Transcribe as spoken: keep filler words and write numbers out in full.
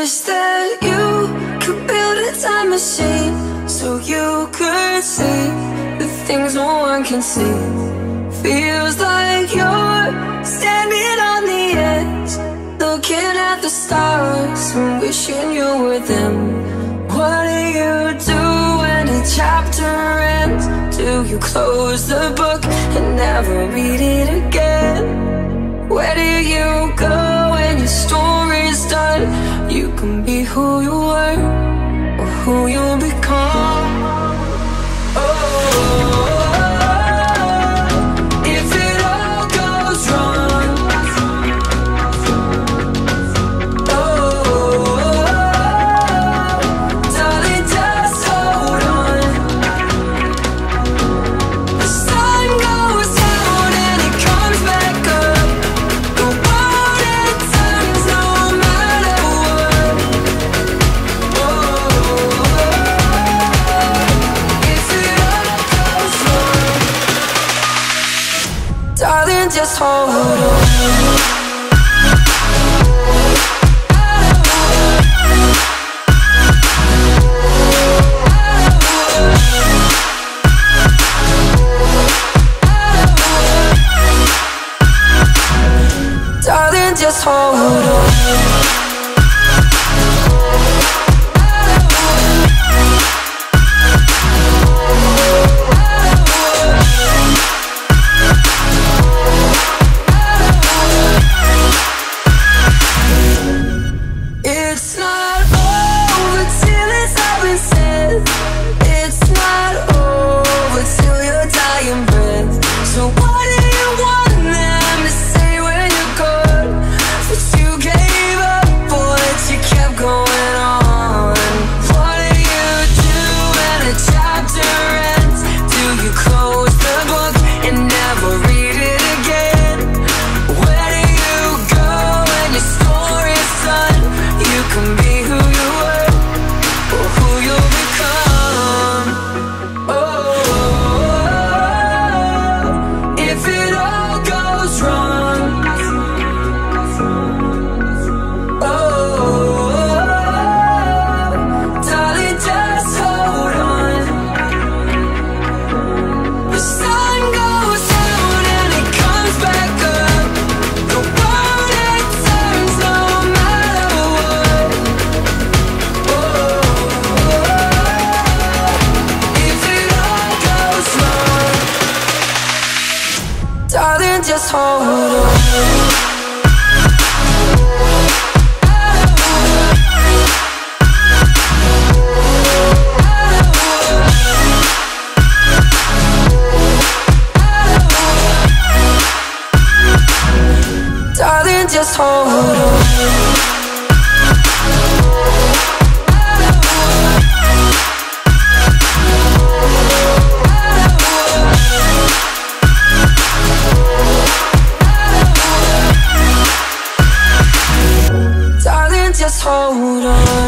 wish that you could build a time machine so you could see the things no one can see. Feels like you're standing on the edge, looking at the stars and wishing you were them. What do you do when a chapter ends? Do you close the book and never read it again? Where do you go when your story's done? You can be who you were or who you'll become. Oh, if it all goes wrong, oh, darling, just hold on. The sun goes down and it comes back up. The world it turns no matter what. Oh, if it all goes wrong, darling, just hold on. Darling, just hold on. It's not over till it's all been said. It's not over till your dying breath. So what do you want them to say when you're gone? That you gave up, but you kept going on. What do you do when a chapter ends? Do you close the book and never read it again? Where do you go when your story's done? You can be who you were or who you'll become. Oh, if it all goes wrong, oh, darling, just hold on. The sun goes down and it comes back up. The world it turns no matter what. If it all goes wrong, darling, just hold on. Darling, just hold on. Darling, just hold on.